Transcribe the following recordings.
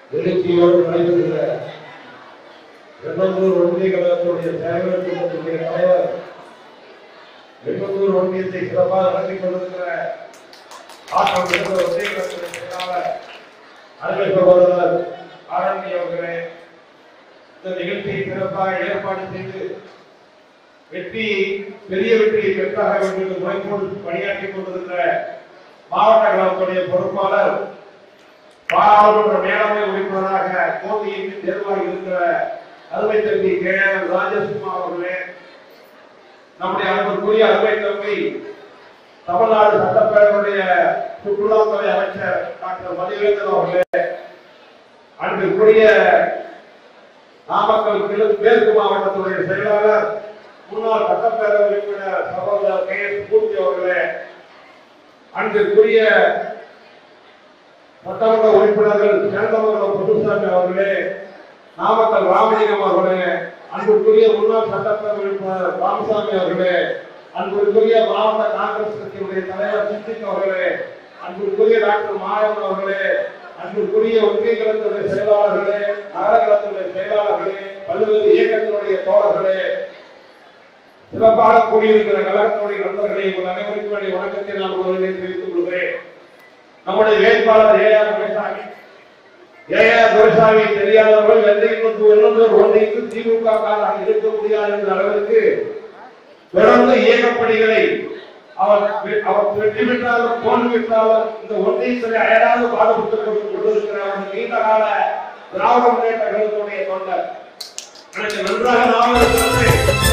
எழுச்சியோடு நடைபெறுகிற வெள்ளந்தூர் ஒன்றிய கழகத்துடைய செயலர் கூட்டத்துடைய தலைவர், வெள்ளந்தூர் ஒன்றியத்தை சிறப்பாக நடத்திக் கொண்டிருக்கிற ஆட்டம் என்ற ஒன்றிய கழகத்துடைய செயலாளர் அருமை சகோதரர் ஆரம்பி அவர்களே, இந்த நிகழ்ச்சியை சிறப்பாக ஏற்பாடு செய்து பெரிய வெற்றியை பெற்றாக வேண்டும் என்று முனைப்போடு பணியாற்றிக் கொண்டிருக்கிற மாவட்ட கழகத்துடைய பொறுப்பாளர், பாராளுமன்ற மேலவை உறுப்பினராக கோவையில் தேர்வாகி இருக்கிற அருமை தம்பி கேஎம் ராஜசுமா அவர்களே, நம்முடைய அன்புக்குரிய அருமை தம்பி தமிழ்நாடு சட்டப்பேரவையுடைய சுற்றுலாத்துறை அமைச்சர் டாக்டர் மதிவேந்தன் அவர்களே, அன்புக்குரிய நாமக்கல் மேற்கு மாவட்டத்துடைய செயலாளர் முன்னாள் சட்டப்பேரவை உறுப்பினர் சகோதரர் KS பூர்த்தி அவர்களே, அன்புக்குரிய சட்டமன்ற உறுப்பினர்கள் சேந்தமங்கலம் பொதுசாமி அவர்களே, நாமக்கல் ராமலிங்கம் அவர்களே, அன்புக்குரிய முன்னாள் சட்டப்பேரவை உறுப்பினர் ராமசாமி அவர்களே, அன்புக்குரிய மாவட்ட காங்கிரஸ் கட்சியுடைய தலைவர் சித்திக் அவர்களே, அன்புக்குரிய டாக்டர் மாயவன் அவர்களே, அன்புக்குரிய ஒன்றிய கழகத்துடைய செயலாளர்களே, நகர கழகத்துடைய செயலாளர்களே, பல்வேறு இயக்கத்தினுடைய தோழர்களே, சிறப்பாக கூடியிருக்கிற கழகத்தினுடைய நண்பர்களே, உங்கள் அனைவருக்கும் வணக்கத்தை நான் முதலில் தெரிவித்துக் கொள்கிறேன். நம்முடைய வேட்பாளர் ஏஆர் துரைசாமி தெரியாதவர்கள் வெள்ளையனூர் ஒன்றிற்கு திமுக காரராக இருக்க முடியாது என்ற அளவிற்கு தொடர்ந்து இயக்கப்பணிகளை அவர் வெற்றி பெற்றாலும் தோல்வி பெற்றாலும் இந்த ஒன்றியத்தில் அயராது பாடுபட்டுக் கொண்டிருக்கிற ஒரு நீண்ட கால திராவிட முன்னேற்ற கழகத்துடைய தொண்டர். எனக்கு நன்றாக ஞாபகம்,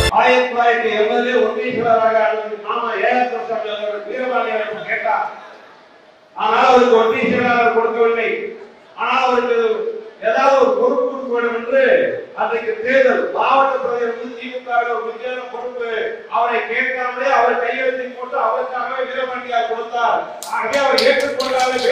1980 ஒன்றிய செயலராக ஏஆர் துரைசாமி அவர்கள் வீரபாண்டியன் கேட்டார். ஆனால் அவருக்கு ஒன்றிய செயலாளர் கொடுக்கவில்லை. ஆனால் அவருக்கு ஏதாவது ஒரு பொறுப்பு கொடுக்க வேண்டும் என்று அன்றைக்கு தேர்தல் மாவட்ட பிரதமர் திமுக ஒரு முக்கியமான பொறுப்பு அவரை கேட்காமலே அவர் கையெழுத்தை போட்டு அவருக்காகவே வீரபாண்டியார் கொடுத்தார். ஆகவே அவர் ஏற்றுக்கொண்டாலும்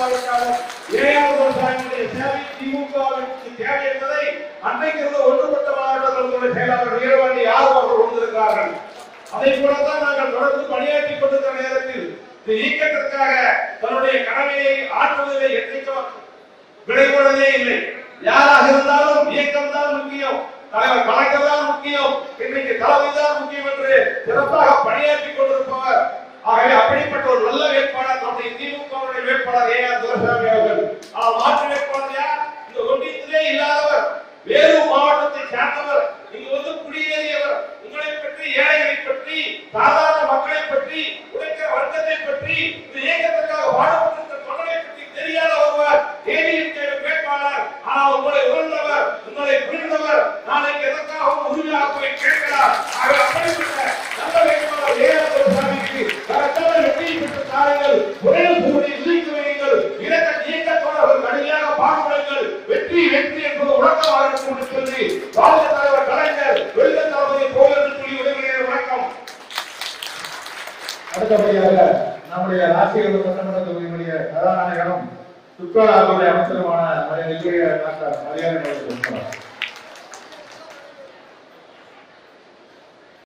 ஏஆர் துரைசாமியுடைய சேவை திமுகவிற்கு தேவை என்பதை அன்றைக்கு இருந்த ஒன்றுபட்ட மாவட்டங்களுடைய செயலாளர் வீரபாண்டி யாரும் அவர்கள் உணர்ந்திருக்கிறார்கள். அதை போலதான் நாங்கள் தொடர்ந்து பணியாற்றிக் கொண்டிருக்கிற நேரத்தில் இந்த இயக்கத்திற்காக தன்னுடைய கடமையை ஆற்றுவதிலே எத்தனைக்கும் விடைபடுவதே இல்லை. யாராக இருந்தாலும் இயக்கம் தான் முக்கியம், தலைவர் கலைஞர் தான் முக்கியம், இன்றைக்கு தலைமை தான் முக்கியம் என்று சிறப்பாக பணியாற்றிக் கொண்டிருப்பவர். ஆகவே அப்படிப்பட்ட ஒரு நல்ல வேட்பாளர் நம்முடைய திமுக வேட்பாளர் ஏஆர் துரைசாமி அவர்கள். மாற்று வேட்பாளர் யார்? இந்த ஒன்றியத்திலே இல்லாதவர், வேறு மாவட்டத்தை சேர்ந்தவர், இங்கு வந்து குடியேறியவர், உங்களை பற்றி, ஏழைகளை பற்றி, சாதாரண மக்களை பற்றி, உழைக்கிற வர்க்கத்தை பற்றி, இந்த இயக்கத்திற்காக பாடுபட்டிருக்கிற தொண்டரை பற்றி தெரியாத ஒருவர் வேட்பாளர். ஆனால் உங்களை உணர்ந்தவர், உங்களை புரிந்தவர், நாளைக்கு எதற்காகவும் உறுதியாக போய் கேட்கிறார். அப்படிப்பட்ட நல்ல வேட்பாளர் ஏஆர் துரைசாமிக்கு கரெக்டான வெற்றியை பெற்று தாருங்கள். ஒரே சூழலை விதிக்க வையுங்கள். இயக்கத்தோழர்கள் கடுமையாக பாடுபடுங்கள். வெற்றி வெற்றி என்பது உலகமாக இருக்கும் என்று சொல்லி பாரத தலைவர் கலைஞர் வெள்ள தளபதி போகிறது சொல்லி விடைபெறுகிறேன். வணக்கம். அடுத்தபடியாக நம்முடைய ராசிகள் சட்டமன்ற தொகுதியினுடைய கதாநாயகனும் சுற்றுலாத்துறை அமைச்சருமான டாக்டர் மரியாதை